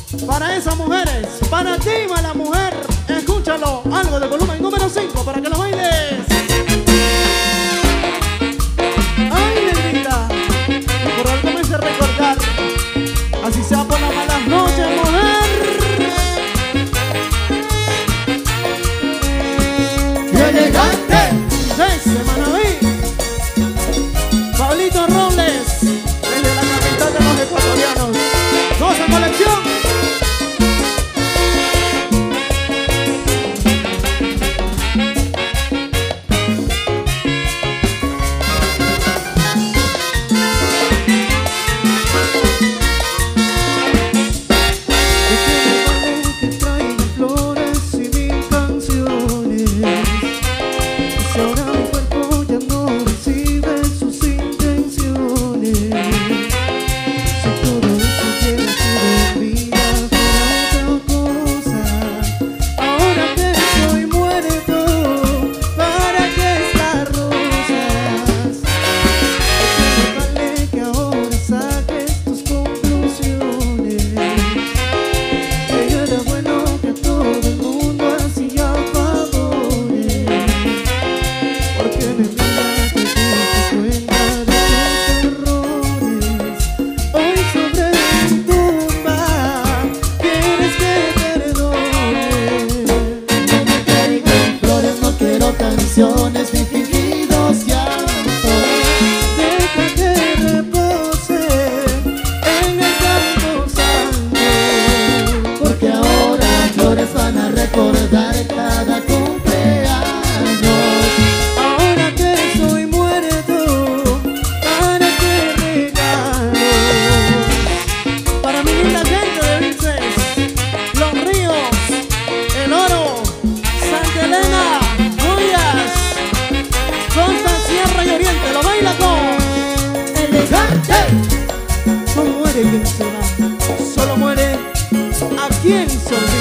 Para esas mujeres, para ti, mala mujer, escúchalo, algo de volumen número 5 para que lo bailes. Ay, negrita, por algo me hace recordar, así sea por las malas noches, mujer. ¡Y elegante! Desde Manaví, Pablito Robles, desde la capital de los ecuatorianos. ¡Cosa colección! Canciones ni fingidos llantos, deja que repose en el campo santo, porque ahora flores van a recordar cada cumpleaños. Ahora que soy muerto, ¿para qué regalos? Para mi linda gente de Vinces, Los Ríos, El Oro, Santa Elena, Costa, Sierra y Oriente, lo baila con elegante. No muere quien se va, solo muere a quien se olvida.